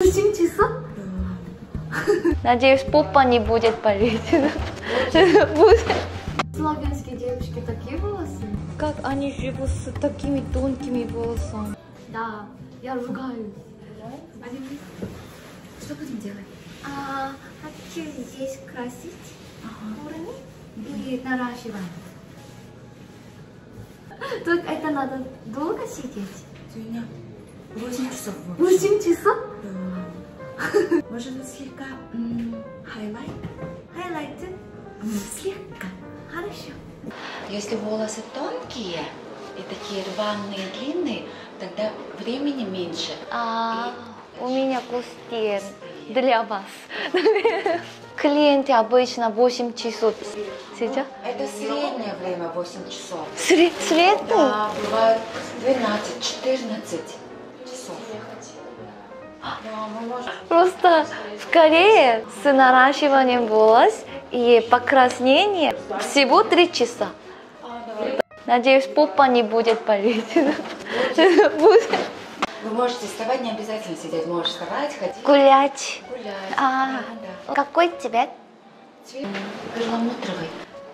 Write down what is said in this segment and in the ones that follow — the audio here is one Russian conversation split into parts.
8 часов? Надеюсь, попа не будет болеть. Будет. Славянские девушки такие волосы? Как они живут с такими тонкими волосами? Да, я ругаюсь. Что будем делать? Хочу здесь красить корни и наращивать. Только это надо долго сидеть? 8 часов. 8 часов? Может слегка хайлайт? Хайлайты? Слегка. Хорошо. Если волосы тонкие и такие рваные, длинные, тогда времени меньше. У меня пустые для вас. Клиенты обычно 8 часов сидят. Это среднее время 8 часов. Средний? Да, бывает 12-14 часов. Да, мы можем... Просто в Корее с наращиванием волос и покраснением всего 3 часа. Надеюсь, попа не будет болеть. Будет. Вы можете вставать, не обязательно сидеть. Можешь вставать, ходить. Гулять. Гулять. Да. Какой цвет? Цвет перламутровый.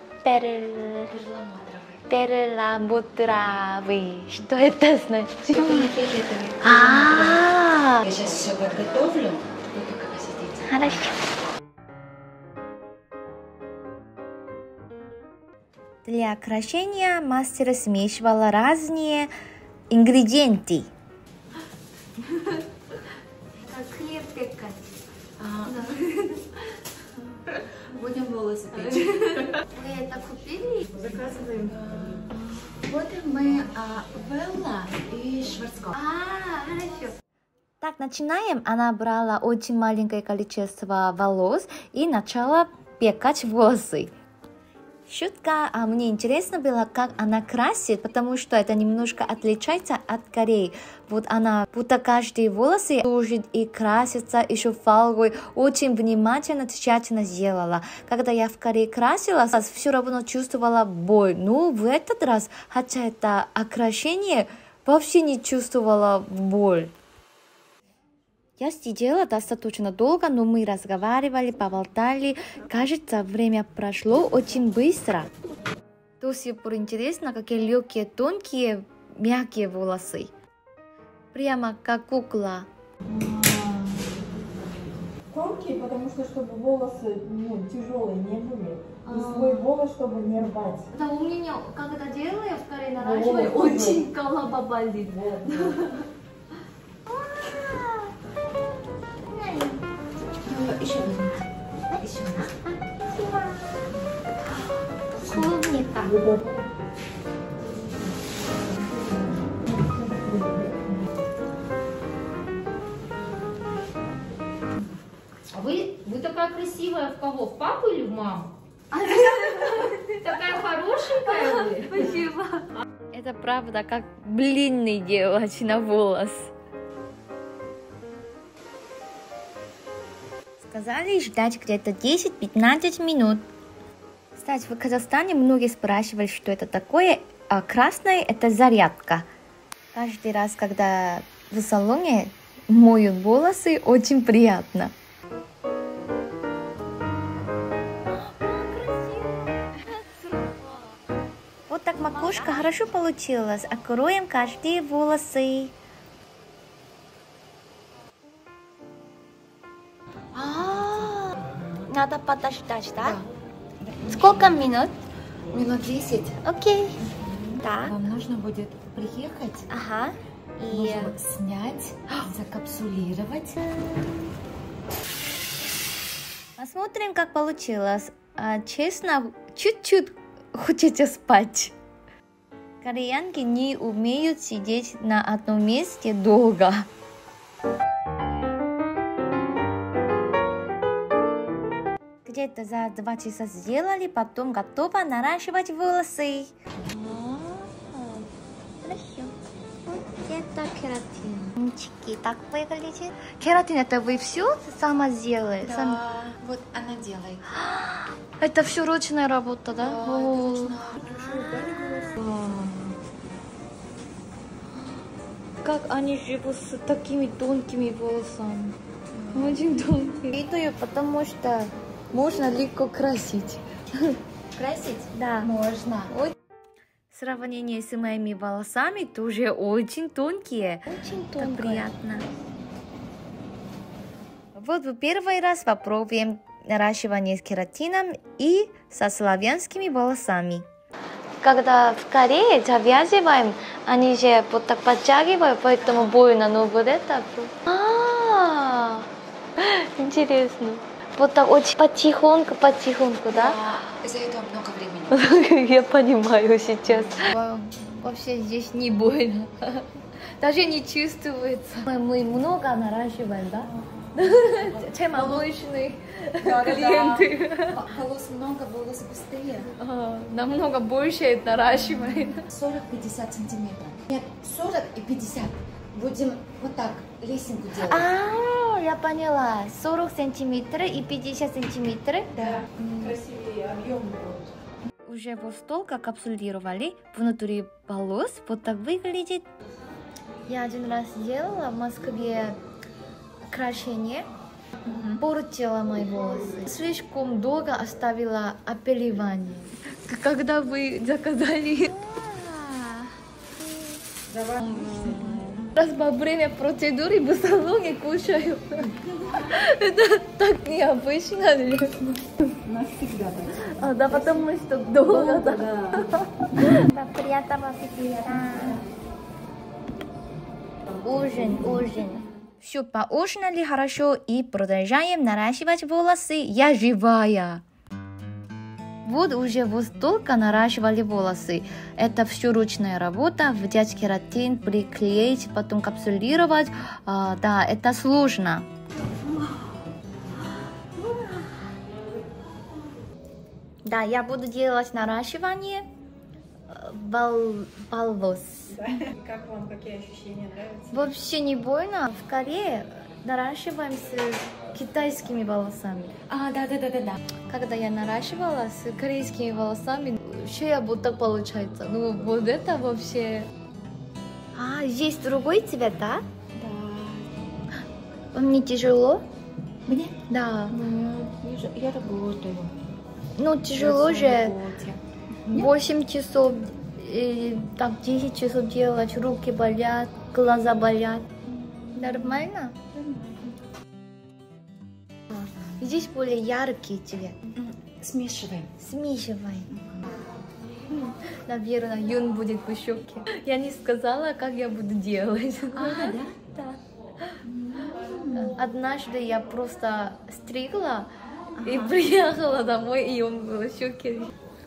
Перламутровый. Что это значит? Фиолетовый. Я сейчас все подготовлю. Вы только посидите. Хорошо. Для окрашения мастер смешивала разные ингредиенты. Как хлеб пекать. Будем волосы печь. Вы это купили? Заказываем. Вот мы Велла и Шварцкопф. Хорошо. Так, начинаем. Она брала очень маленькое количество волос и начала пекать волосы. Шутка, мне интересно было, как она красит, потому что это немножко отличается от Кореи. Вот она, будто каждые волосы сушит и красится еще фольгой, очень внимательно, тщательно сделала. Когда я в Корее красила, все равно чувствовала боль. Но в этот раз, хотя это окрашение, вообще не чувствовала боль. Я сидела достаточно долго, но мы разговаривали, поболтали. Кажется, время прошло очень быстро. До сих пор интересно, какие легкие, тонкие, мягкие волосы. Прямо как кукла. Тонкие, потому что чтобы волосы тяжелые не были. И свой волос, чтобы не рвать. Да, у меня, когда делаю в Корее наращиваю, очень голова болит. Еще возьмите. Еще. Клубника. А вы такая красивая в кого? В папу или в маму? Такая хорошенькая вы. Спасибо. Это правда, как блины делать на волос. Сказали ждать где-то 10-15 минут. Кстати, в Казахстане многие спрашивали, что это такое. А красное – это зарядка. Каждый раз, когда в салоне моют волосы, очень приятно. Вот так макушка хорошо получилась. Окроем каждые волосы. Надо подождать, да? Сколько минут? Минут 10. Окей. Так. Вам нужно будет приехать, Ага. И нужно снять, закапсулировать. посмотрим, как получилось. Честно, чуть-чуть хочется спать. Кореянки не умеют сидеть на одном месте долго. Где-то за 2 часа сделали, потом готово наращивать волосы. Хорошо. Вот это кератин. Умнички, так выглядит. Кератин, это вы все сама сделали? Да, вот она делает. Это все ручная работа, да? Да, О. это ручная. Как они живут с такими тонкими волосами? Очень тонкие. Видаю, потому что можно легко красить. Красить? Да. Можно. В сравнении с моими волосами тоже очень тонкие. Очень Так тонко. приятно. Вот в первый раз попробуем наращивание с кератином и со славянскими волосами. Когда в Корее завязываем, они же вот так подтягивают, поэтому больно. Но вот это... Интересно. Вот так очень потихоньку, да? За это много времени. Я понимаю сейчас. Вообще здесь не больно. Даже не чувствуется. Мы много наращиваем, да? Чем обычные клиенты. Волос много, волосы быстрее. Намного больше наращиваем. 40-50 сантиметров. Нет, 40 и 50. Будем вот так лесенку делать. Я поняла. 40 сантиметров и 50 сантиметров. Да. Красивее объем будет. Уже вот столько капсулировали внутри волос. Вот так выглядит. Я один раз делала в Москве крашение. Портила мои волосы. Слишком долго оставила опиливание. Когда вы заказали... Раз во время процедуры в салоне кушаю. Это так необычно. У нас всегда так. Да, потому что долго. Да. Приятного аппетита. Ужин. Все, поужинали хорошо и продолжаем наращивать волосы. Я живая. Вот уже вот столько наращивали волосы. Это все ручная работа. Взять кератин, приклеить, потом капсулировать. Да, это сложно. Да, я буду делать наращивание волос. Как вам, какие ощущения, нравятся? Вообще не больно. В Корее наращиваем с китайскими волосами. Да. Когда я наращивала с корейскими волосами, шея вот так получается. Ну, вот это вообще... здесь другой цвет, да? Да. Вам не тяжело? Мне? Да. Я работаю. Ну, тяжело Я же. на работе. 8 часов, так 10 часов делать, руки болят, глаза болят. Нормально? Здесь более яркий цвет. Смешиваем. Смешиваем. Наверное, Юн будет в шоке. Я не сказала, как я буду делать. Да? Да. Однажды я просто стригла и приехала домой, и он был в шоке.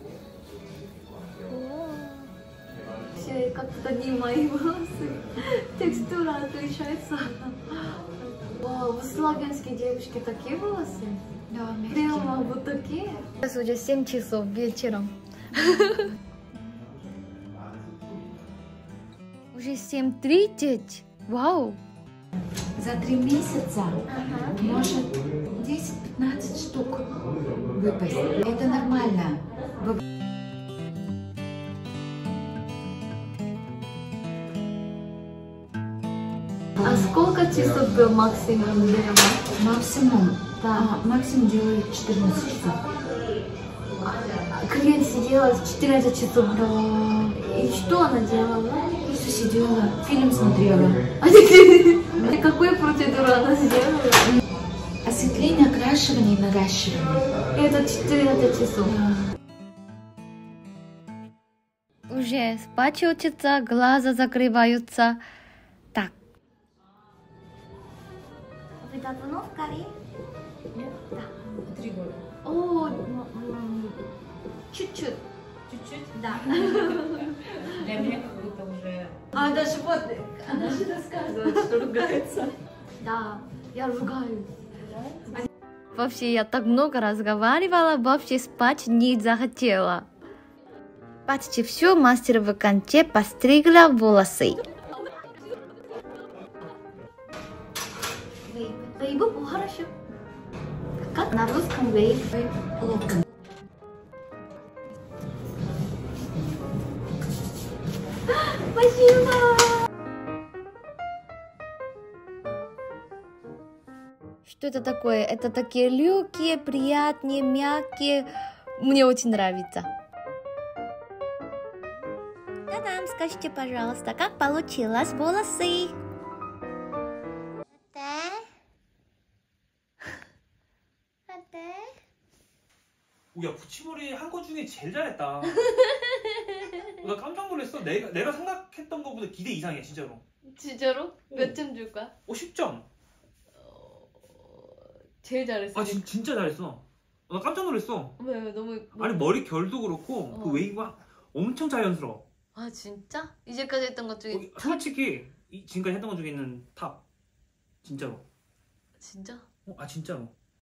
Все как-то не мои волосы. Текстура отличается. Вау, славянские девушки такие волосы? Да, Прямо вот такие. Сейчас уже 7 часов вечером. Уже 7:30. Вау. За 3 месяца может 10-15 штук выпасть. Это нормально. А сколько часов был максимум делать? Максимум. Да. Максимум делает 14 часов. Клиент сидела 14 часов. Да. И что она делала? Просто сидела, фильм смотрела. И какую процедуру она сделала? Осветление, окрашивание и наращивание. Это 14 часов. Уже спать учится, глаза закрываются. Так. Вы давно в Корее? Нет? Да. 3 года. О, чуть-чуть. Чуть-чуть? Да. Для меня как будто уже... Даже вот, она же рассказывает, что ругается. Да, я ругаюсь. Вообще, я так много разговаривала, вообще спать не захотела. Почти все мастер в конце постригла волосы. Вейб, хорошо. Как на русском вейб? Локон. Спасибо! Что это такое? Это такие легкие, приятные, мягкие. Мне очень нравится. Та-дам, скажите, пожалуйста, как получилось волосы? 오, 야, 붙임머리 한 거 중에 제일 잘했다. 나 깜짝 놀랐어. 내가 생각했던 것보다 기대 이상이야, 진짜로. 진짜로? 어. 몇 점 줄까? 10점. 제일 잘했어. 아, 진짜 잘했어. 나 깜짝 놀랐어. 왜 너무 아니, 머리 결도 그렇고, 그 웨이브가 엄청 자연스러워. 아 진짜? 이제까지 했던 것 중에 솔직히, 지금까지 했던 것 중에는 탑. 진짜로. 진짜? 아, 진짜로.